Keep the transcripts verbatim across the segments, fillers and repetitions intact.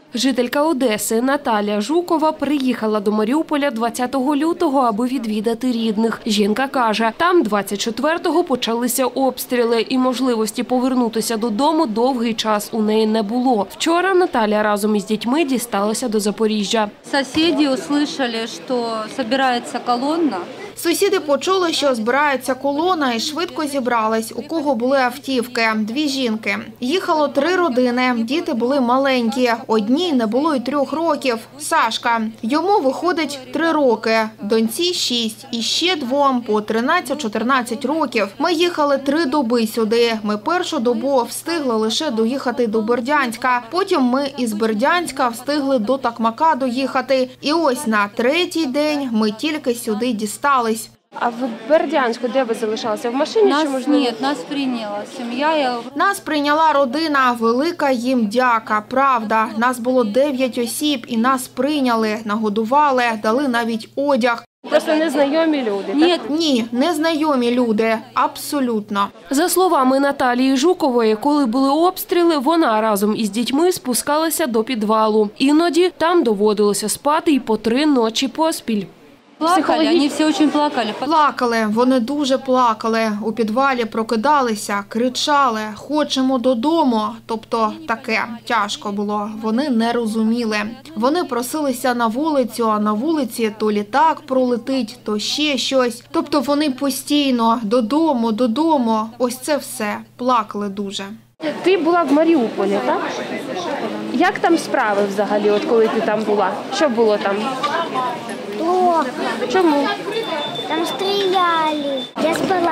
Жителька Одеси Наталія Жукова приїхала до Маріуполя двадцятого лютого, аби відвідати рідних. Жінка каже, там двадцять четвертого почалися обстріли і можливості повернутися додому довгий час у неї не було. Вчора Наталія разом із дітьми дісталася до Запоріжжя. Сусіди услышали, що збирається колона. Сусіди почули, що збирається колона, і швидко зібрались, у кого були автівки. Дві жінки. Їхало три родини, діти були маленькі. Одній не було й трьох років. Сашка. Йому виходить три роки, доньці шість. І ще двом по тринадцять-чотирнадцять років. Ми їхали три доби сюди. Ми першу добу встигли лише доїхати до Бердянська. Потім ми із Бердянська встигли до Токмака доїхати. І ось на третій день ми тільки сюди дістали. А в Бердянську де ви залишалися? В машині нас, чи можливо? Ні, нас прийняла сім'я. Я... Нас прийняла родина, велика їм дяка, правда. Нас було дев'ять осіб і нас прийняли, нагодували, дали навіть одяг. Просто незнайомі люди? Ні, ні, незнайомі люди, абсолютно. За словами Наталії Жукової, коли були обстріли, вона разом із дітьми спускалася до підвалу. Іноді там доводилося спати і по три ночі поспіль. Плакали, вони всі дуже плакали. Плакали, вони дуже плакали. У підвалі прокидалися, кричали, хочемо додому. Тобто таке тяжко було. Вони не розуміли. Вони просилися на вулицю, а на вулиці то літак пролетить, то ще щось. Тобто вони постійно додому, додому. Ось це все. Плакали дуже. Ти була в Маріуполі, так? Як там справи взагалі, от коли ти там була? Що було там? Плохо. Чому? Там стріляли. Я спала.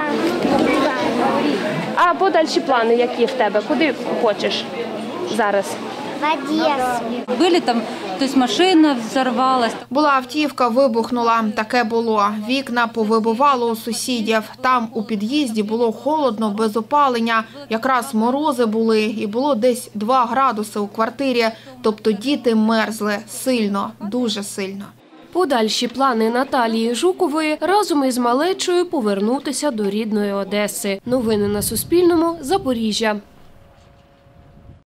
А подальші плани які в тебе? Куди хочеш зараз? В Одессу. Були там, тобто машина взорвалась. Була автівка, вибухнула. Таке було. Вікна повибивало у сусідів. Там у під'їзді було холодно, без опалення. Якраз морози були і було десь два градуси у квартирі. Тобто діти мерзли сильно, дуже сильно. Подальші плани Наталії Жукової разом із малечою повернутися до рідної Одеси. Новини на Суспільному. Запоріжжя.